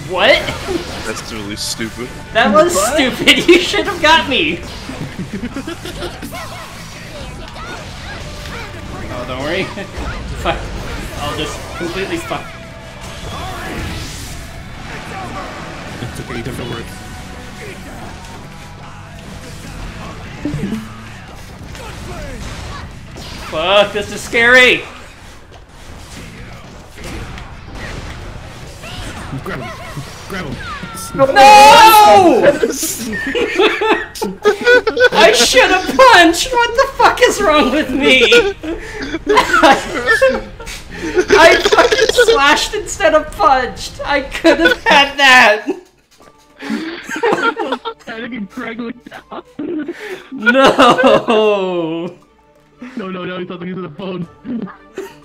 What? That's really stupid. That was stupid. You should have got me. Oh, don't worry. Fuck. I'll just completely fuck. It's okay, you don't know words. Fuck, this is scary. Grab him. Grab him. No! I should have punched! What the fuck is wrong with me? I fucking slashed instead of punched! I could have had that! No! No, he's not looking to the phone.